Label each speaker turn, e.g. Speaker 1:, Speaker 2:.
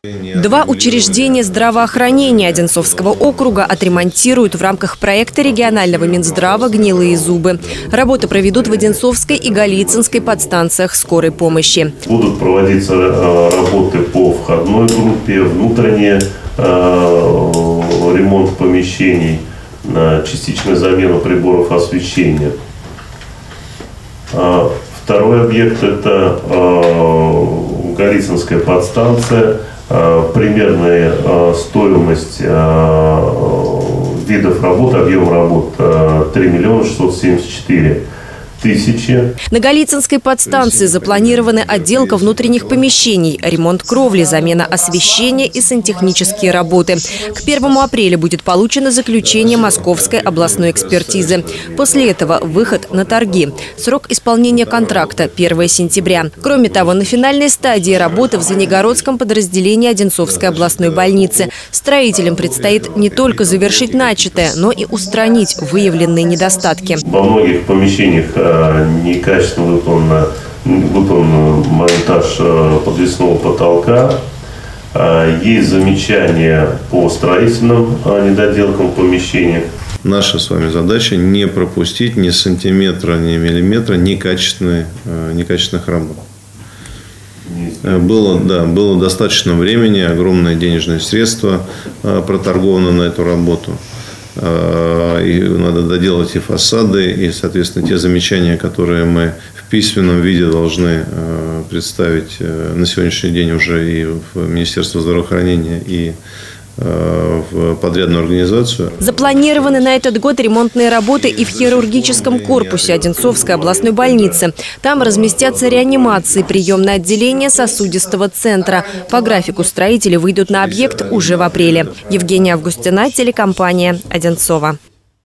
Speaker 1: Два учреждения здравоохранения Одинцовского округа отремонтируют в рамках проекта регионального Минздрава «Гнилые зубы». Работы проведут в Одинцовской и Голицынской подстанциях скорой помощи.
Speaker 2: Будут проводиться работы по входной группе, внутренний ремонт помещений, частичная замена приборов освещения. Второй объект – это Голицынская подстанция. Примерная стоимость видов работ, объем работ 3 674 000.
Speaker 1: На Голицынской подстанции запланированы отделка внутренних помещений, ремонт кровли, замена освещения и сантехнические работы. К 1 апреля будет получено заключение Московской областной экспертизы. После этого выход на торги. Срок исполнения контракта – 1 сентября. Кроме того, на финальной стадии работы в Звенигородском подразделении Одинцовской областной больницы. Строителям предстоит не только завершить начатое, но и устранить выявленные недостатки.
Speaker 2: Во многих помещениях некачественно выполнен монтаж подвесного потолка. Есть замечания по строительным недоделкам в помещениях.
Speaker 3: Наша с вами задача не пропустить ни сантиметра, ни миллиметра некачественных работ. Было достаточно времени, огромные денежные средства проторговано на эту работу. И надо доделать и фасады, и, соответственно, те замечания, которые мы в письменном виде должны представить на сегодняшний день уже и в Министерство здравоохранения, и в подрядную организацию.
Speaker 1: Запланированы на этот год ремонтные работы и в хирургическом корпусе Одинцовской областной больницы. Там разместятся реанимации, приемное отделение сосудистого центра. По графику строители выйдут на объект уже в апреле. Евгения Августина, телекомпания «Одинцова».